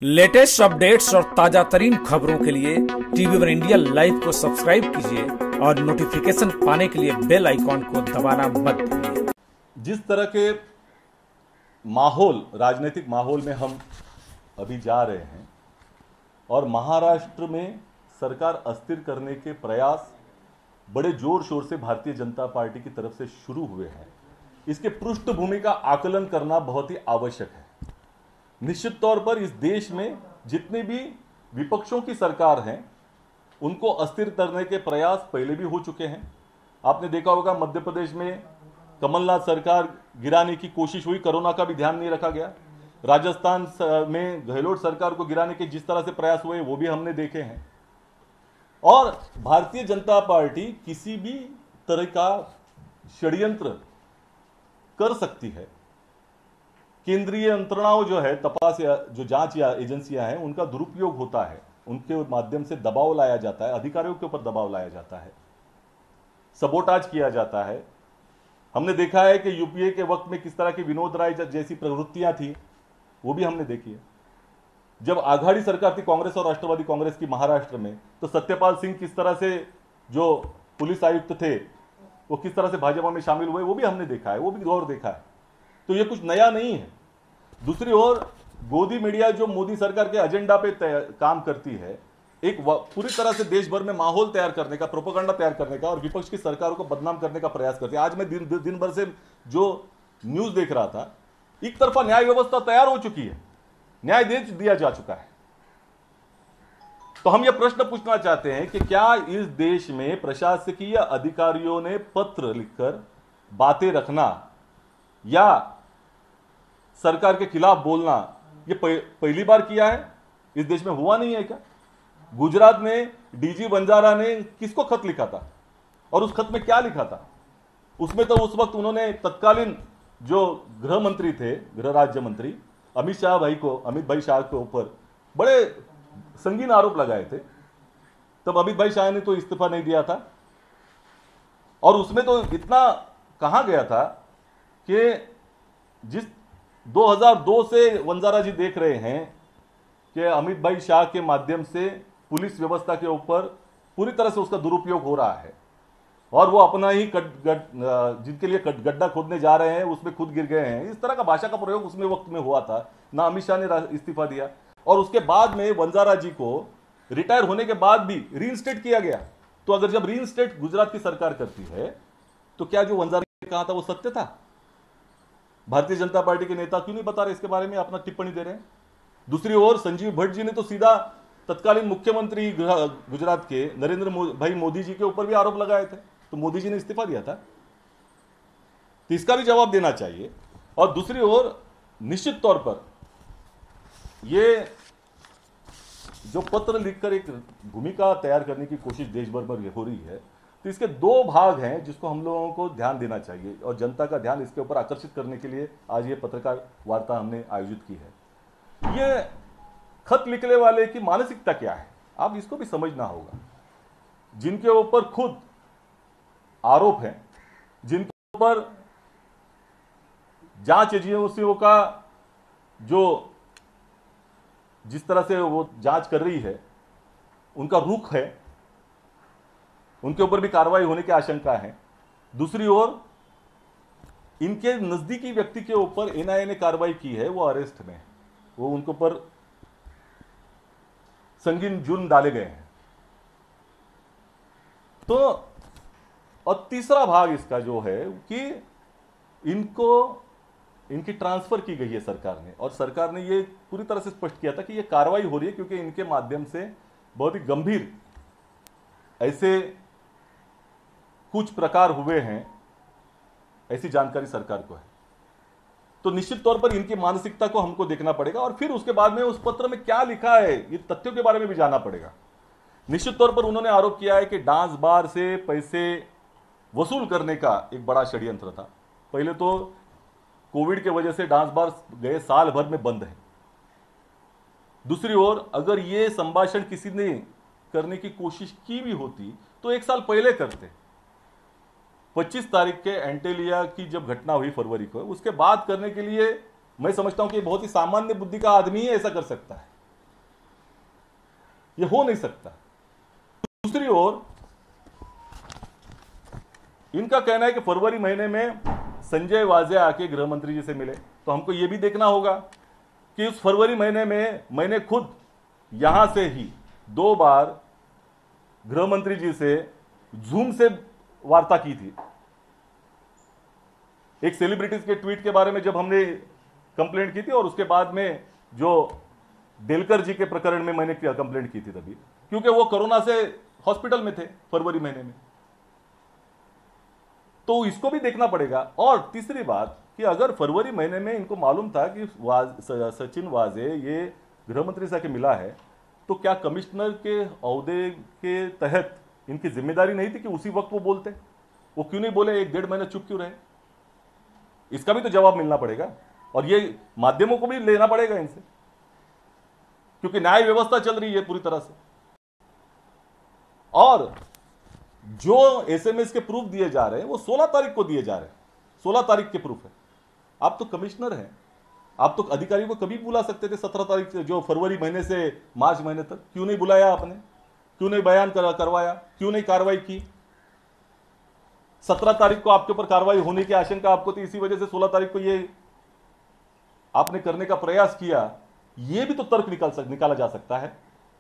Latest updates और ताजा तरीन खबरों के लिए टीवी वन इंडिया लाइव को सब्सक्राइब कीजिए और नोटिफिकेशन पाने के लिए बेल आइकॉन को दबाना मत भूलिए। जिस तरह के माहौल, राजनीतिक माहौल में हम अभी जा रहे हैं और महाराष्ट्र में सरकार अस्थिर करने के प्रयास बड़े जोर शोर से भारतीय जनता पार्टी की तरफ से शुरू हुए हैं, इसके पृष्ठभूमि का आकलन करना बहुत ही आवश्यक है। निश्चित तौर पर इस देश में जितने भी विपक्षों की सरकार हैं उनको अस्थिर करने के प्रयास पहले भी हो चुके हैं। आपने देखा होगा मध्य प्रदेश में कमलनाथ सरकार गिराने की कोशिश हुई, कोरोना का भी ध्यान नहीं रखा गया। राजस्थान में गहलोत सरकार को गिराने के जिस तरह से प्रयास हुए वो भी हमने देखे हैं। और भारतीय जनता पार्टी किसी भी तरह का षड्यंत्र कर सकती है। केंद्रीय यंत्रणाओं जो है, तपास या जो जांच या एजेंसियां हैं, उनका दुरुपयोग होता है, उनके माध्यम से दबाव लाया जाता है, अधिकारियों के ऊपर दबाव लाया जाता है, सबोटाज किया जाता है। हमने देखा है कि यूपीए के वक्त में किस तरह की विनोद राय जैसी प्रवृत्तियां थी, वो भी हमने देखी है। जब आघाड़ी सरकार थी कांग्रेस और राष्ट्रवादी कांग्रेस की महाराष्ट्र में, तो सत्यपाल सिंह किस तरह से जो पुलिस आयुक्त थे वो किस तरह से भाजपा में शामिल हुए, वो भी हमने देखा है, वो भी दौर देखा है। तो ये कुछ नया नहीं है। दूसरी ओर गोदी मीडिया जो मोदी सरकार के एजेंडा पे काम करती है, एक पूरी तरह से देश भर में माहौल तैयार करने का, प्रोपेगेंडा तैयार करने का और विपक्ष की सरकारों को बदनाम करने का प्रयास करती है। आज मैं दिन भर से जो न्यूज देख रहा था, एक तरफा न्याय व्यवस्था तैयार हो चुकी है, न्याय दे दिया जा चुका है। तो हम यह प्रश्न पूछना चाहते हैं कि क्या इस देश में प्रशासकीय अधिकारियों ने पत्र लिखकर बातें रखना या सरकार के खिलाफ बोलना ये पहली बार किया है? इस देश में हुआ नहीं है क्या? गुजरात में डीजी वंजारा ने किसको खत लिखा था और उस खत में क्या लिखा था? उसमें तो उस वक्त उन्होंने तत्कालीन जो गृह मंत्री थे, गृह राज्य मंत्री अमित भाई शाह के ऊपर बड़े संगीन आरोप लगाए थे। तब अमित भाई शाह ने तो इस्तीफा नहीं दिया था और उसमें तो इतना कहा गया था कि जिस 2002 से वंजारा जी देख रहे हैं कि अमित भाई शाह के माध्यम से पुलिस व्यवस्था के ऊपर पूरी तरह से उसका दुरुपयोग हो रहा है और वो अपना ही जिनके लिए गड्ढा खोदने जा रहे हैं उसमें खुद गिर गए हैं। इस तरह का भाषा का प्रयोग उसमें वक्त में हुआ था। ना अमित शाह ने इस्तीफा दिया और उसके बाद में वंजारा जी को रिटायर होने के बाद भी रीइंस्टेट किया गया। तो अगर जब रीइंस्टेट गुजरात की सरकार करती है तो क्या जो वंजारा ने कहा था वो सत्य था? भारतीय जनता पार्टी के नेता क्यों नहीं बता रहे इसके बारे में, अपना टिप्पणी दे रहे हैं? दूसरी ओर संजीव भट्ट जी ने तो सीधा तत्कालीन मुख्यमंत्री गुजरात के नरेंद्र भाई मोदी जी के ऊपर भी आरोप लगाए थे, तो मोदी जी ने इस्तीफा दिया था। तो इसका भी जवाब देना चाहिए। और दूसरी ओर निश्चित तौर पर ये जो पत्र लिखकर एक भूमिका तैयार करने की कोशिश देश भर में हो रही है, तो इसके दो भाग हैं जिसको हम लोगों को ध्यान देना चाहिए और जनता का ध्यान इसके ऊपर आकर्षित करने के लिए आज ये पत्रकार वार्ता हमने आयोजित की है। ये खत लिखने वाले की मानसिकता क्या है, आप इसको भी समझना होगा। जिनके ऊपर खुद आरोप है, जिनके ऊपर जांच एजेंसियों का जो जिस तरह से वो जांच कर रही है उनका रुख है, उनके ऊपर भी कार्रवाई होने की आशंका है। दूसरी ओर इनके नजदीकी व्यक्ति के ऊपर एनआईए ने कार्रवाई की है, वो अरेस्ट में, वो उनके ऊपर संगीन जुर्म डाले गए हैं। तो और तीसरा भाग इसका जो है कि इनकी ट्रांसफर की गई है सरकार ने, और सरकार ने ये पूरी तरह से स्पष्ट किया था कि ये कार्रवाई हो रही है क्योंकि इनके माध्यम से बहुत ही गंभीर ऐसे कुछ प्रकार हुए हैं, ऐसी जानकारी सरकार को है। तो निश्चित तौर पर इनकी मानसिकता को हमको देखना पड़ेगा और फिर उसके बाद में उस पत्र में क्या लिखा है ये तथ्यों के बारे में भी जानना पड़ेगा। निश्चित तौर पर उन्होंने आरोप किया है कि डांस बार से पैसे वसूल करने का एक बड़ा षड्यंत्र था। पहले तो कोविड की वजह से डांस बार गए साल भर में बंद है। दूसरी ओर अगर ये संभाषण किसी ने करने की कोशिश की भी होती तो एक साल पहले करते। 25 तारीख के एंटेलिया की जब घटना हुई फरवरी को, उसके बाद करने के लिए मैं समझता हूं कि बहुत ही सामान्य बुद्धि का आदमी ही ऐसा कर सकता है। ये हो नहीं सकता। दूसरी ओर इनका कहना है कि फरवरी महीने में संजय वाजे आके गृह मंत्री जी से मिले, तो हमको यह भी देखना होगा कि उस फरवरी महीने में मैंने खुद यहां से ही 2 बार गृह मंत्री जी से जूम से वार्ता की थी। एक सेलिब्रिटीज के ट्वीट के बारे में जब हमने कंप्लेंट की थी, और उसके बाद में जो डेलकर जी के प्रकरण में मैंने कंप्लेंट की थी तभी, क्योंकि वो कोरोना से हॉस्पिटल में थे फरवरी महीने में, तो इसको भी देखना पड़ेगा। और तीसरी बात कि अगर फरवरी महीने में इनको मालूम था कि सचिन वाजे ये गृह मंत्री से मिला है, तो क्या कमिश्नर के ओहदे के तहत इनकी जिम्मेदारी नहीं थी कि उसी वक्त वो बोलते? वो क्यों नहीं बोले? 1-1.5 महीने चुप क्यों रहे? इसका भी तो जवाब मिलना पड़ेगा, और ये माध्यमों को भी लेना पड़ेगा इनसे, क्योंकि न्याय व्यवस्था चल रही है पूरी तरह से। और जो एसएमएस के प्रूफ दिए जा रहे हैं वो 16 तारीख को दिए जा रहे हैं, 16 तारीख के प्रूफ है। आप तो कमिश्नर हैं, आप तो अधिकारी को कभी बुला सकते थे 17 तारीख से, जो फरवरी महीने से मार्च महीने तक क्यों नहीं बुलाया आपने? क्यों नहीं बयान करवाया? क्यों नहीं कार्रवाई की? 17 तारीख को आपके ऊपर कार्रवाई होने की आशंका आपको थी, इसी वजह से 16 तारीख को ये आपने करने का प्रयास किया। ये भी तो तर्क निकाला जा सकता है।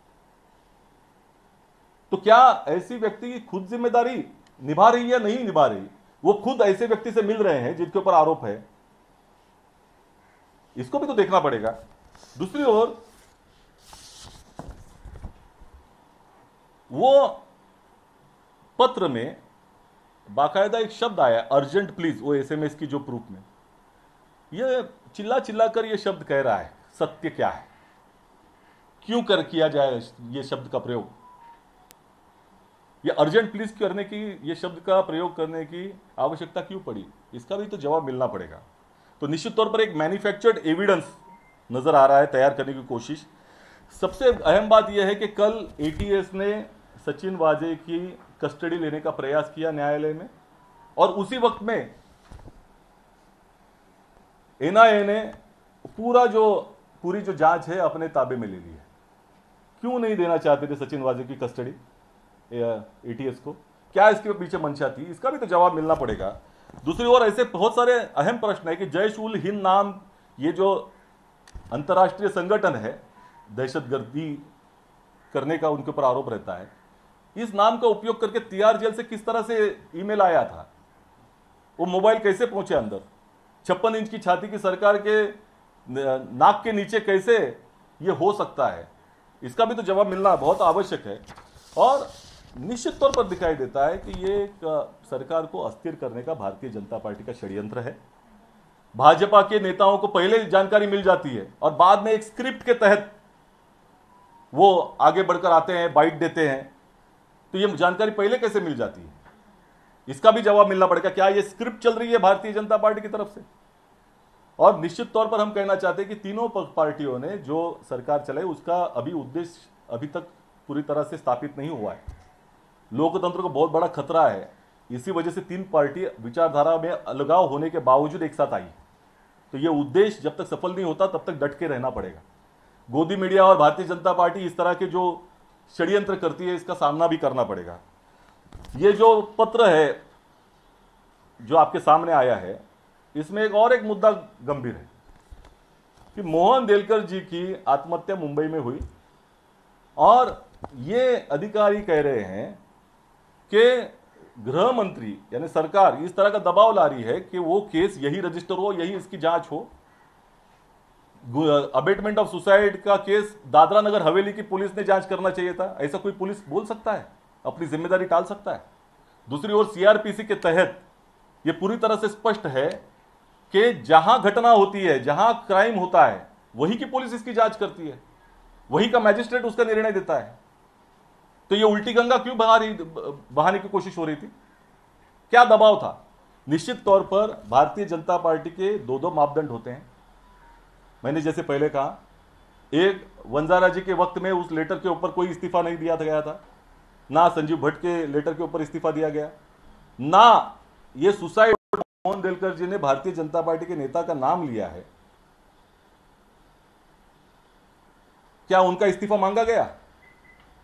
तो क्या ऐसी व्यक्ति की खुद जिम्मेदारी निभा रही है, नहीं निभा रही? वो खुद ऐसे व्यक्ति से मिल रहे हैं जिनके ऊपर आरोप है, इसको भी तो देखना पड़ेगा। दूसरी ओर वो पत्र में बाकायदा एक शब्द आया, अर्जेंट प्लीज, वो एसएमएस की जो प्रूफ में, ये चिल्ला चिल्ला कर ये शब्द कह रहा है। सत्य क्या है? क्यों किया जाए ये शब्द का प्रयोग? ये अर्जेंट प्लीज करने की, ये शब्द का प्रयोग करने की आवश्यकता क्यों पड़ी? इसका भी तो जवाब मिलना पड़ेगा। तो निश्चित तौर पर एक मैन्युफैक्चर्ड एविडेंस नजर आ रहा है तैयार करने की कोशिश। सबसे अहम बात यह है कि कल एटीएस ने सचिन वाजे की कस्टडी लेने का प्रयास किया न्यायालय में, और उसी वक्त में एनआईए ने पूरी जो जांच है अपने ताबे में ले ली है। क्यों नहीं देना चाहते थे सचिन वाजे की कस्टडी एटीएस को? क्या इसके पीछे मंशा थी? इसका भी तो जवाब मिलना पड़ेगा। दूसरी ओर ऐसे बहुत सारे अहम प्रश्न है कि जैश उल हिंद नाम, ये जो अंतर्राष्ट्रीय संगठन है, दहशतगर्दी करने का उनके ऊपर आरोप रहता है, इस नाम का उपयोग करके तिहाड़ जेल से किस तरह से ईमेल आया था? वो मोबाइल कैसे पहुंचे अंदर? 56 इंच की छाती की सरकार के नाक के नीचे कैसे ये हो सकता है? इसका भी तो जवाब मिलना बहुत आवश्यक है। और निश्चित तौर पर दिखाई देता है कि ये सरकार को अस्थिर करने का भारतीय जनता पार्टी का षड्यंत्र है। भाजपा के नेताओं को पहले जानकारी मिल जाती है, और बाद में एक स्क्रिप्ट के तहत वो आगे बढ़कर आते हैं, बाइट देते हैं। तो ये जानकारी पहले कैसे मिल जाती है? इसका भी जवाब मिलना पड़ेगा। क्या ये स्क्रिप्ट चल रही है भारतीय जनता पार्टी की तरफ से? और निश्चित तौर पर हम कहना चाहते हैं कि तीनों पार्टियों ने जो सरकार चलाई उसका अभी उद्देश्य अभी तक पूरी तरह से स्थापित नहीं हुआ है। लोकतंत्र को बहुत बड़ा खतरा है। इसी वजह से 3 पार्टी विचारधारा में अलगाव होने के बावजूद एक साथ आई। तो ये उद्देश्य जब तक सफल नहीं होता तब तक डट के रहना पड़ेगा। गोदी मीडिया और भारतीय जनता पार्टी इस तरह के जो षड्यंत्र करती है, इसका सामना भी करना पड़ेगा। ये जो पत्र है जो आपके सामने आया है, इसमें एक मुद्दा गंभीर है कि मोहन देलकर जी की आत्महत्या मुंबई में हुई, और ये अधिकारी कह रहे हैं कि गृह मंत्री यानी सरकार इस तरह का दबाव ला रही है कि वो केस यही रजिस्टर हो, यही इसकी जांच हो। अबेटमेंट ऑफ सुसाइड का केस दादरा नगर हवेली की पुलिस ने जांच करना चाहिए था। ऐसा कोई पुलिस बोल सकता है? अपनी जिम्मेदारी टाल सकता है? दूसरी ओर सीआरपीसी के तहत यह पूरी तरह से स्पष्ट है कि जहां घटना होती है, जहां क्राइम होता है, वही की पुलिस इसकी जांच करती है, वही का मैजिस्ट्रेट उसका निर्णय देता है। तो ये उल्टी गंगा क्यों बहाने की कोशिश हो रही थी? क्या दबाव था? निश्चित तौर पर भारतीय जनता पार्टी के 2 मापदंड होते हैं। मैंने जैसे पहले कहा, एक वंजारा जी के वक्त में उस लेटर के ऊपर कोई इस्तीफा नहीं दिया गया था, ना संजीव भट्ट के लेटर के ऊपर इस्तीफा दिया गया, ना ये सुसाइड मोहन देलकर जी ने भारतीय जनता पार्टी के नेता का नाम लिया है। क्या उनका इस्तीफा मांगा गया?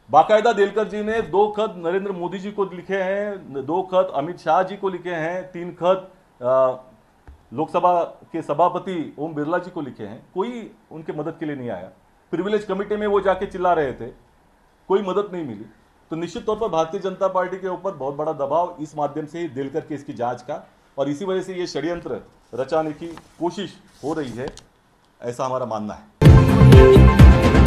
बाकायदा देलकर जी ने 2 खत नरेंद्र मोदी जी को लिखे हैं, 2 खत अमित शाह जी को लिखे हैं, 3 खत लोकसभा के सभापति ओम बिरला जी को लिखे हैं। कोई उनके मदद के लिए नहीं आया। प्रिविलेज कमेटी में वो जाके चिल्ला रहे थे, कोई मदद नहीं मिली। तो निश्चित तौर पर भारतीय जनता पार्टी के ऊपर बहुत बड़ा दबाव इस माध्यम से ही देलकर केस की जांच का, और इसी वजह से ये षड्यंत्र रचाने की कोशिश हो रही है, ऐसा हमारा मानना है।